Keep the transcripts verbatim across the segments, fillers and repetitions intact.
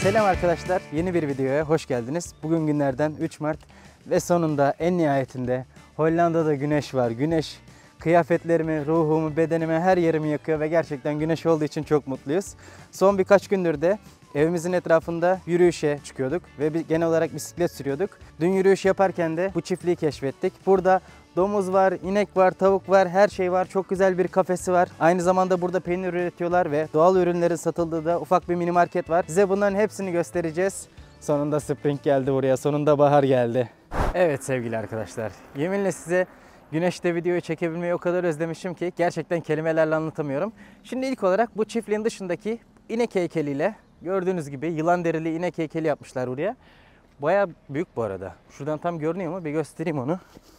Selam arkadaşlar, yeni bir videoya hoş geldiniz. Bugün günlerden üç Mart ve sonunda en nihayetinde Hollanda'da güneş var. Güneş kıyafetlerimi, ruhumu, bedenimi, her yerimi yakıyor ve gerçekten güneş olduğu için çok mutluyuz. Son birkaç gündür de evimizin etrafında yürüyüşe çıkıyorduk ve genel olarak bisiklet sürüyorduk. Dün yürüyüş yaparken de bu çiftliği keşfettik. Burada domuz var, inek var, tavuk var, her şey var. Çok güzel bir kafesi var. Aynı zamanda burada peynir üretiyorlar ve doğal ürünlerin satıldığı da ufak bir mini market var. Size bunların hepsini göstereceğiz. Sonunda spring geldi buraya, sonunda bahar geldi. Evet sevgili arkadaşlar, yeminle size güneşte videoyu çekebilmeyi o kadar özlemişim ki gerçekten kelimelerle anlatamıyorum. Şimdi ilk olarak bu çiftliğin dışındaki inek heykeliyle, gördüğünüz gibi yılan derili inek heykeli yapmışlar buraya. Bayağı büyük bu arada. Şuradan tam görünüyor mu? Bir göstereyim onu.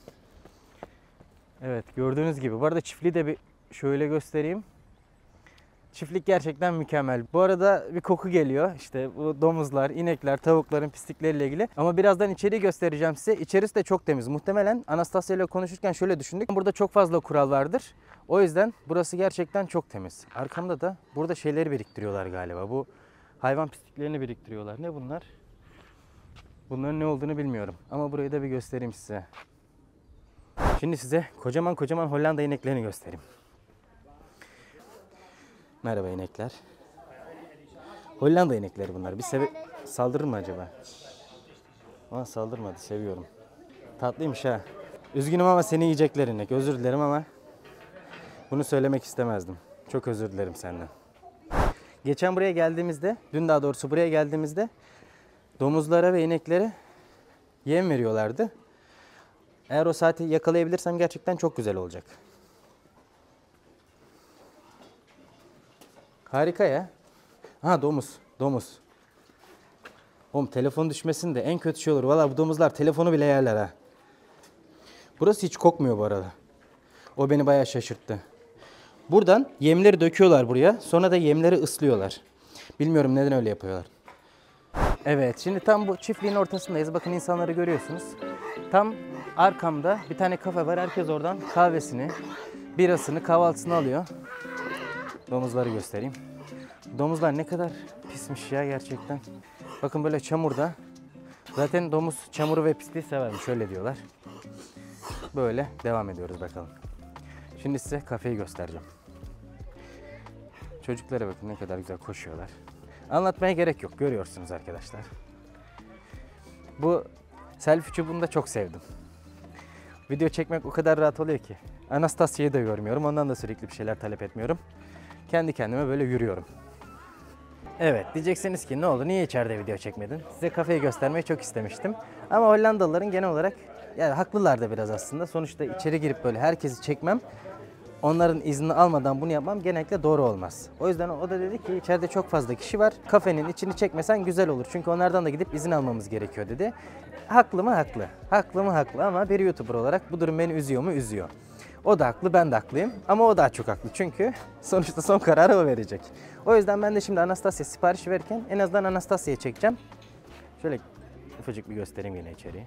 Evet, gördüğünüz gibi. Bu arada çiftliği de bir şöyle göstereyim. Çiftlik gerçekten mükemmel. Bu arada bir koku geliyor. İşte bu domuzlar, inekler, tavukların pislikleriyle ilgili. Ama birazdan içeriği göstereceğim size. İçerisi de çok temiz. Muhtemelen Anastasia ile konuşurken şöyle düşündük. Burada çok fazla kural vardır. O yüzden burası gerçekten çok temiz. Arkamda da burada şeyleri biriktiriyorlar galiba. Bu hayvan pisliklerini biriktiriyorlar. Ne bunlar? Bunların ne olduğunu bilmiyorum. Ama burayı da bir göstereyim size. Şimdi size kocaman kocaman Hollanda ineklerini göstereyim. Merhaba inekler. Hollanda inekleri bunlar. Bir seve saldırır mı acaba? Aa, saldırmadı. Seviyorum. Tatlıymış ha. Üzgünüm ama seni yiyecekler inek. Özür dilerim ama bunu söylemek istemezdim. Çok özür dilerim senden. Geçen buraya geldiğimizde, dün daha doğrusu buraya geldiğimizde domuzlara ve ineklere yem veriyorlardı. Eğer o saati yakalayabilirsem gerçekten çok güzel olacak. Harika ya. Ha domuz, domuz. Oğlum telefon düşmesin de en kötü şey olur. Valla bu domuzlar telefonu bile yerler ha. Burası hiç kokmuyor bu arada. O beni bayağı şaşırttı. Buradan yemleri döküyorlar buraya. Sonra da yemleri ıslıyorlar. Bilmiyorum neden öyle yapıyorlar. Evet, şimdi tam bu çiftliğin ortasındayız. Bakın insanları görüyorsunuz. Tam arkamda bir tane kafe var. Herkes oradan kahvesini, birasını, kahvaltısını alıyor. Domuzları göstereyim. Domuzlar ne kadar pismiş ya gerçekten. Bakın böyle çamurda. Zaten domuz çamuru ve pisliği severmiş, öyle diyorlar. Böyle devam ediyoruz bakalım. Şimdi size kafeyi göstereceğim. Çocuklara bakın ne kadar güzel koşuyorlar. Anlatmaya gerek yok, görüyorsunuz arkadaşlar. Bu selfie çubuğunu da çok sevdim. Video çekmek o kadar rahat oluyor ki. Anastasia'yı da görmüyorum, ondan da sürekli bir şeyler talep etmiyorum. Kendi kendime böyle yürüyorum. Evet, diyeceksiniz ki ne oldu, niye içeride video çekmedin? Size kafeyi göstermeyi çok istemiştim. Ama Hollandalıların genel olarak, yani haklılar da biraz aslında. Sonuçta içeri girip böyle herkesi çekmem, onların izni almadan bunu yapmam genellikle doğru olmaz. O yüzden o da dedi ki içeride çok fazla kişi var. Kafenin içini çekmesen güzel olur. Çünkü onlardan da gidip izin almamız gerekiyor dedi. Haklı mı? Haklı. Haklı mı? Haklı ama bir YouTuber olarak bu durum beni üzüyor mu? Üzüyor. O da haklı, ben de haklıyım. Ama o daha çok haklı. Çünkü sonuçta son kararı o verecek. O yüzden ben de şimdi Anastasia sipariş verirken en azından Anastasia'yı çekeceğim. Şöyle ufacık bir göstereyim yine içeriği.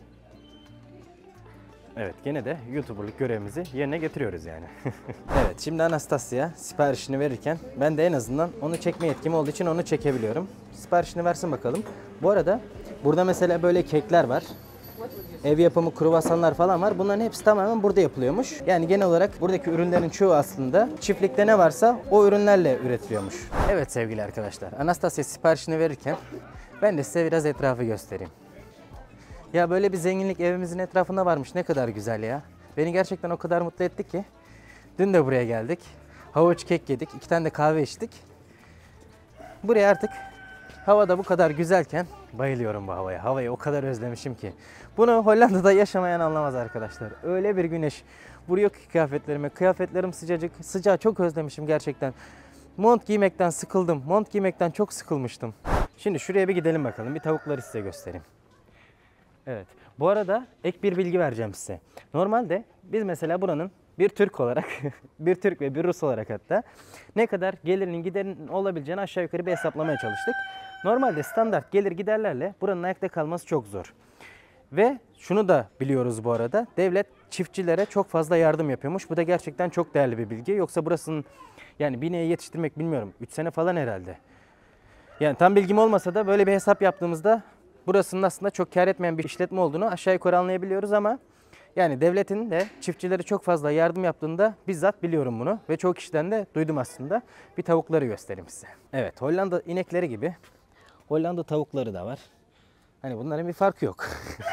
Evet, gene de YouTuber'lık görevimizi yerine getiriyoruz yani. Evet, şimdi Anastasia siparişini verirken ben de en azından onu çekme yetkim olduğu için onu çekebiliyorum. Siparişini versin bakalım. Bu arada burada mesela böyle kekler var. Ev yapımı kruvasanlar falan var. Bunların hepsi tamamen burada yapılıyormuş. Yani genel olarak buradaki ürünlerin çoğu aslında çiftlikte ne varsa o ürünlerle üretiliyormuş. Evet sevgili arkadaşlar, Anastasia siparişini verirken ben de size biraz etrafı göstereyim. Ya böyle bir zenginlik evimizin etrafında varmış. Ne kadar güzel ya. Beni gerçekten o kadar mutlu etti ki. Dün de buraya geldik. Havuç kek yedik. İki tane de kahve içtik. Buraya artık havada bu kadar güzelken bayılıyorum bu havaya. Havayı o kadar özlemişim ki. Bunu Hollanda'da yaşamayan anlamaz arkadaşlar. Öyle bir güneş vuruyor ki kıyafetlerime. Kıyafetlerim sıcacık. Sıcağı çok özlemişim gerçekten. Mont giymekten sıkıldım. Mont giymekten çok sıkılmıştım. Şimdi şuraya bir gidelim bakalım. Bir tavukları size göstereyim. Evet. Bu arada ek bir bilgi vereceğim size. Normalde biz mesela buranın bir Türk olarak, bir Türk ve bir Rus olarak hatta ne kadar gelirinin giderinin olabileceğini aşağı yukarı bir hesaplamaya çalıştık. Normalde standart gelir giderlerle buranın ayakta kalması çok zor. Ve şunu da biliyoruz bu arada, devlet çiftçilere çok fazla yardım yapıyormuş. Bu da gerçekten çok değerli bir bilgi. Yoksa burasının yani bineği yetiştirmek bilmiyorum üç sene falan herhalde. Yani tam bilgim olmasa da böyle bir hesap yaptığımızda burasının aslında çok kar etmeyen bir işletme olduğunu aşağı yukarı anlayabiliyoruz ama yani devletin de çiftçilere çok fazla yardım yaptığında bizzat biliyorum bunu ve çoğu kişiden de duydum aslında. Bir tavukları göstereyim size. Evet, Hollanda inekleri gibi Hollanda tavukları da var. Hani bunların bir farkı yok.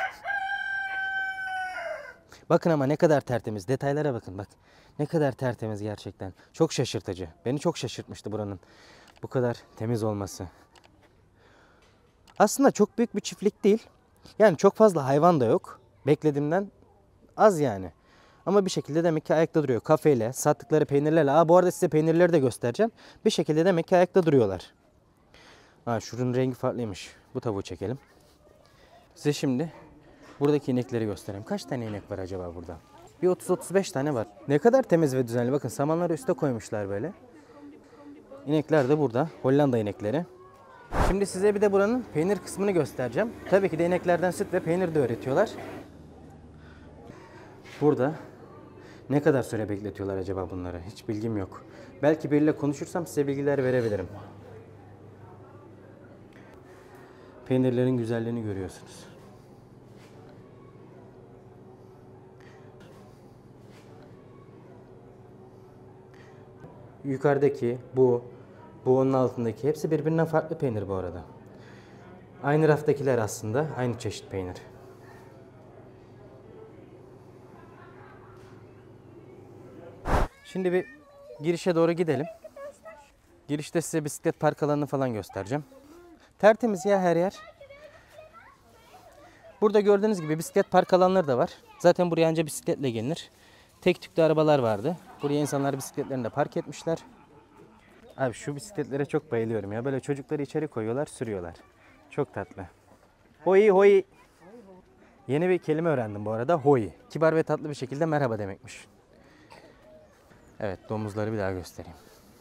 Bakın ama ne kadar tertemiz. Detaylara bakın bak. Ne kadar tertemiz gerçekten. Çok şaşırtıcı. Beni çok şaşırtmıştı buranın bu kadar temiz olması. Aslında çok büyük bir çiftlik değil. Yani çok fazla hayvan da yok. Beklediğimden az yani. Ama bir şekilde demek ki ayakta duruyor. Kafeyle, sattıkları peynirlerle. Aa, bu arada size peynirleri de göstereceğim. Bir şekilde demek ki ayakta duruyorlar. Aa, şunun rengi farklıymış. Bu tavuğu çekelim. Size şimdi buradaki inekleri göstereyim. Kaç tane inek var acaba burada? Bir otuz otuz beş tane var. Ne kadar temiz ve düzenli. Bakın samanları üste koymuşlar böyle. İnekler de burada. Hollanda inekleri. Şimdi size bir de buranın peynir kısmını göstereceğim. Tabii ki de ineklerden süt ve peynir de öğretiyorlar. Burada ne kadar süre bekletiyorlar acaba bunları? Hiç bilgim yok. Belki biriyle konuşursam size bilgiler verebilirim. Peynirlerin güzelliğini görüyorsunuz. Yukarıdaki bu, bu onun altındaki hepsi birbirinden farklı peynir bu arada. Aynı raftakiler aslında aynı çeşit peynir. Şimdi bir girişe doğru gidelim. Girişte size bisiklet park alanını falan göstereceğim. Tertemiz ya her yer. Burada gördüğünüz gibi bisiklet park alanları da var. Zaten buraya ancak bisikletle gelinir. Tek tüklü arabalar vardı. Buraya insanlar bisikletlerini de park etmişler. Abi şu bisikletlere çok bayılıyorum ya. Böyle çocukları içeri koyuyorlar, sürüyorlar. Çok tatlı. Hoi hoi. Yeni bir kelime öğrendim bu arada. Hoi. Kibar ve tatlı bir şekilde merhaba demekmiş. Evet, domuzları bir daha göstereyim.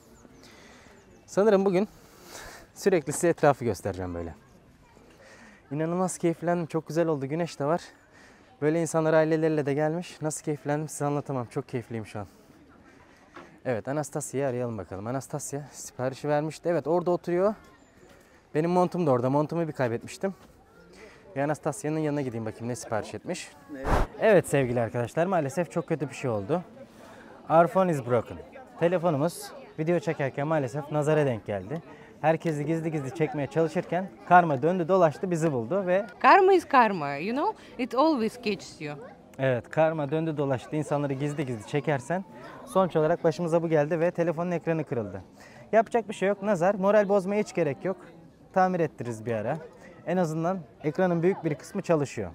Sanırım bugün sürekli size etrafı göstereceğim böyle. İnanılmaz keyiflendim. Çok güzel oldu. Güneş de var. Böyle insanlar aileleriyle de gelmiş. Nasıl keyiflendim size anlatamam. Çok keyifliyim şu an. Evet, Anastasya'yı arayalım bakalım. Anastasya siparişi vermişti. Evet, orada oturuyor. Benim montum da orada. Montumu bir kaybetmiştim. Bir Anastasya'nın yanına gideyim bakayım ne sipariş etmiş. Evet sevgili arkadaşlar, maalesef çok kötü bir şey oldu. Our phone is broken. Telefonumuz video çekerken maalesef nazara denk geldi. Herkesi gizli gizli çekmeye çalışırken karma döndü dolaştı bizi buldu ve... Karma is karma, you know? It always catches you. Evet, karma döndü dolaştı. İnsanları gizli gizli çekersen sonuç olarak başımıza bu geldi ve telefonun ekranı kırıldı. Yapacak bir şey yok. Nazar. Moral bozmaya hiç gerek yok. Tamir ettiririz bir ara. En azından ekranın büyük bir kısmı çalışıyor.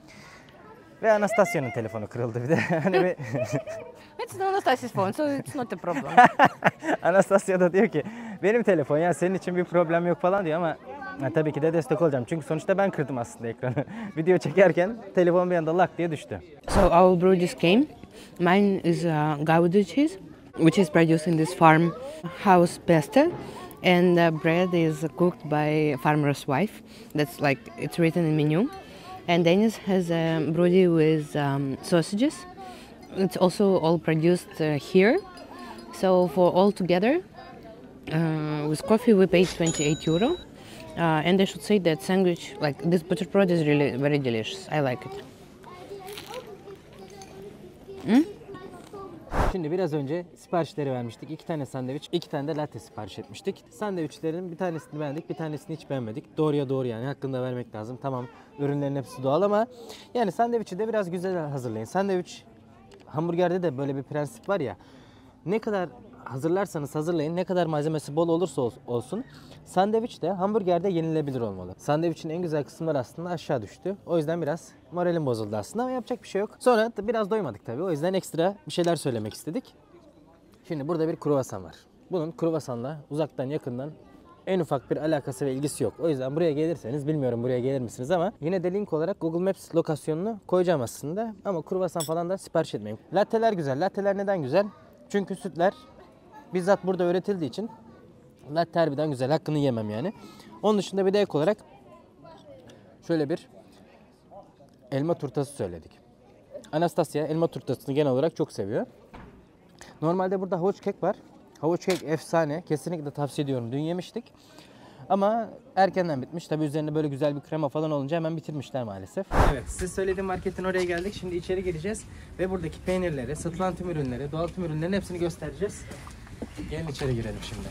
Ve Anastasya'nın telefonu kırıldı bir de. Hani bir... It's Anastasia's phone, so it's not a problem. Anastasya da diyor ki benim telefon ya senin için bir problem yok falan diyor ama ya, tabii ki de destek olacağım. Çünkü sonuçta ben kırdım aslında ekranı. Video çekerken telefon bir anda lak diye düştü. So our brew just came. Mine is uh, Gouda cheese, which is produced in this farm house pasta. And the bread is cooked by farmer's wife. That's like, it's written in menu. And Dennis has a brody with um, sausages. It's also all produced uh, here. So for all together, uh, with coffee we paid twenty-eight euro. Uh, and I should say that sandwich, like this butterbrot is really very delicious. I like it. Mm? Şimdi biraz önce siparişleri vermiştik. İki tane sandviç, iki tane de latte sipariş etmiştik. Sandviçlerin bir tanesini beğendik, bir tanesini hiç beğenmedik. Doğruya doğru yani, hakkında vermek lazım. Tamam, ürünlerin hepsi doğal ama yani sandviçi de biraz güzel hazırlayın. Sandviç, hamburgerde de böyle bir prensip var ya. Ne kadar hazırlarsanız hazırlayın, ne kadar malzemesi bol olursa olsun, sandviç de hamburgerde yenilebilir olmalı. Sandviçin en güzel kısımları aslında aşağı düştü. O yüzden biraz moralim bozuldu aslında ama yapacak bir şey yok. Sonra da biraz doymadık tabii. O yüzden ekstra bir şeyler söylemek istedik. Şimdi burada bir kruvasan var. Bunun kruvasanla uzaktan yakından en ufak bir alakası ve ilgisi yok. O yüzden buraya gelirseniz, bilmiyorum buraya gelir misiniz ama yine de link olarak Google Maps lokasyonunu koyacağım aslında. Ama kruvasan falan da sipariş etmeyin. Latteler güzel. Latteler neden güzel? Çünkü sütler bizzat burada üretildiği için latte harbiden güzel. Hakkını yemem yani. Onun dışında bir de ek olarak şöyle bir elma turtası söyledik. Anastasya elma turtasını genel olarak çok seviyor. Normalde burada havuç kek var. Havuç kek efsane. Kesinlikle tavsiye ediyorum. Dün yemiştik. Ama erkenden bitmiş. Tabii üzerinde böyle güzel bir krema falan olunca hemen bitirmişler maalesef. Evet, size söylediğim marketin oraya geldik. Şimdi içeri gireceğiz ve buradaki peynirleri, satılan tüm ürünleri, doğal tüm ürünlerin hepsini göstereceğiz. Gelin içeri girelim şimdi.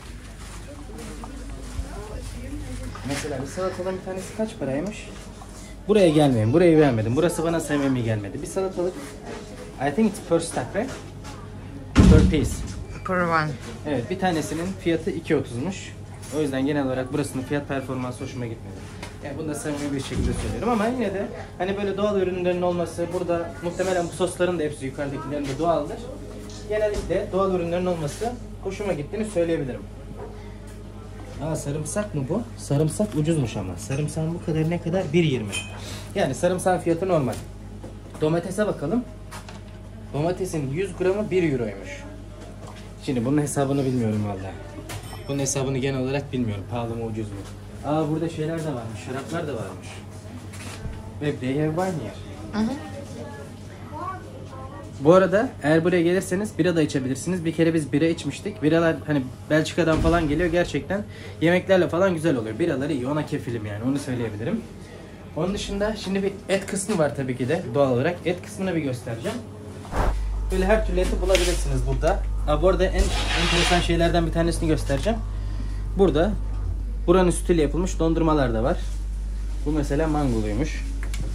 Mesela bir salatadan bir tanesi kaç paraymış? Buraya gelmeyin. Burayı beğenmedim. Burası bana samimi gelmedi. Bir salatalık I think it's per stack, right? Per piece. Per one. Evet, bir tanesinin fiyatı iki otuzmuş. O yüzden genel olarak burasının fiyat performansı hoşuma gitmedi. Yani bunu da samimi bir şekilde söylüyorum ama yine de hani böyle doğal ürünlerin olması, burada muhtemelen bu sosların da hepsi yukarıdakilerin de doğaldır. Genellikle doğal ürünlerin olması hoşuma gittiğini söyleyebilirim. Aa, sarımsak mı bu? Sarımsak ucuzmuş ama. Sarımsağın bu kadar ne kadar? bir yirmi. Yani sarımsağın fiyatı normal. Domatese bakalım. Domatesin yüz gramı bir euroymuş. Şimdi bunun hesabını bilmiyorum vallahi. Bunun hesabını genel olarak bilmiyorum. Pahalı mı ucuz mu? Aa, burada şeyler de varmış. Şaraplar da varmış. Ve they have wine here. Bu arada eğer buraya gelirseniz bira da içebilirsiniz. Bir kere biz bira içmiştik. Biralar hani Belçika'dan falan geliyor gerçekten. Yemeklerle falan güzel oluyor. Biraları iyi. Ona kefilim yani. Onu söyleyebilirim. Onun dışında şimdi bir et kısmı var tabii ki de doğal olarak. Et kısmını bir göstereceğim. Böyle her türlü eti bulabilirsiniz burada. Aa, bu arada en enteresan şeylerden bir tanesini göstereceğim. Burada buranın sütüyle yapılmış dondurmalar da var. Bu mesela mangoluymuş.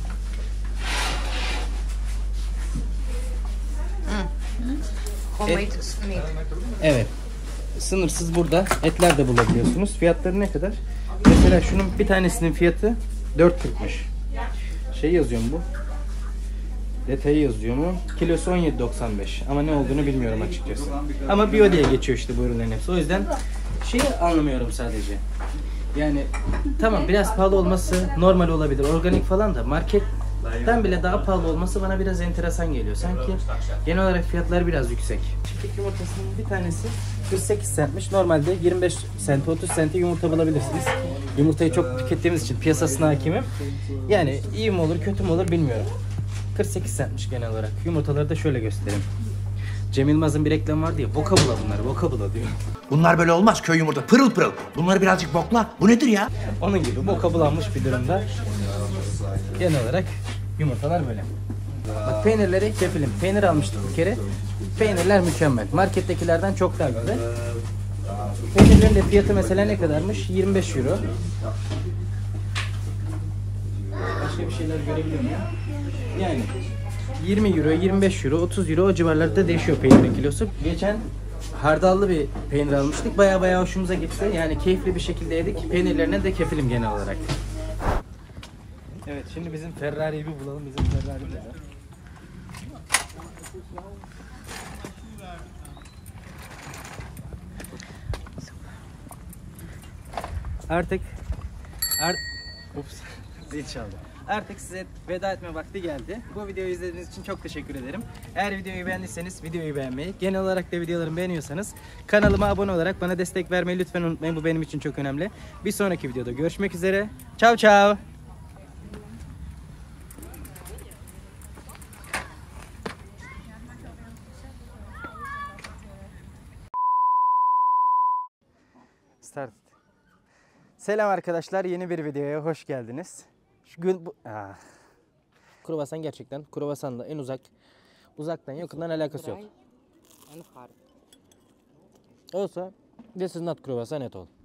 Homemade Et- meat. Evet. Sınırsız burada etler de bulabiliyorsunuz. Fiyatları ne kadar? Mesela şunun bir tanesinin fiyatı dört kırkmış. Şey yazıyor mu bu? Detayı yazıyor mu? Kilosu on yedi doksan beş. Ama ne olduğunu bilmiyorum açıkçası. Ama bio diye geçiyor işte bu ürünlerin hepsi. O yüzden şeyi anlamıyorum sadece. Yani tamam biraz pahalı olması normal olabilir. Organik falan da marketten bile daha pahalı olması bana biraz enteresan geliyor. Sanki genel olarak fiyatlar biraz yüksek. Çiftlik yumurtasının bir tanesi kırk sekiz centmiş. Normalde yirmi beş cent, otuz cente yumurta bulabilirsiniz. Yumurtayı çok tükettiğimiz için piyasasına hakimim. Yani iyi mi olur kötü mü olur bilmiyorum. kırk sekiz centmiş genel olarak. Yumurtaları da şöyle göstereyim. Cem Yılmaz'ın bir reklamı vardı ya, boka bula bunlar, boka bula diyor. Bunlar böyle olmaz, köy yumurta pırıl pırıl. Bunları birazcık bokla. Bu nedir ya? Onun gibi boka bulanmış bir durumda. Genel olarak yumurtalar böyle. Bak, peynirleri kefilim. Peynir almıştık bir kere. Peynirler mükemmel. Markettekilerden çok daha güzel. Peynirlerin de fiyatı mesela ne kadarmış? yirmi beş euro. Başka bir şeyler görebiliyor muyum? Yani yirmi euro, yirmi beş euro, otuz euro o civarlarda değişiyor peynirin kilosu. Geçen hardallı bir peynir almıştık. Baya baya hoşumuza gitti. Yani keyifli bir şekilde yedik. Peynirlerine de kefilim genel olarak. Evet, şimdi bizim Ferrari'yi bir bulalım. Bizim Ferrari burada. Artık art Ups. Zil çaldı. Artık size veda etme vakti geldi. Bu videoyu izlediğiniz için çok teşekkür ederim. Eğer videoyu beğendiyseniz videoyu beğenmeyi, genel olarak da videolarımı beğeniyorsanız kanalıma abone olarak bana destek vermeyi lütfen unutmayın. Bu benim için çok önemli. Bir sonraki videoda görüşmek üzere. Ciao ciao. Start. Selam arkadaşlar, yeni bir videoya hoş geldiniz. Şu gün bu... Ah. Kruvasan gerçekten, kruvasanla en uzak, uzaktan yakından alakası yok. Olsa, this is not kruvasan at all.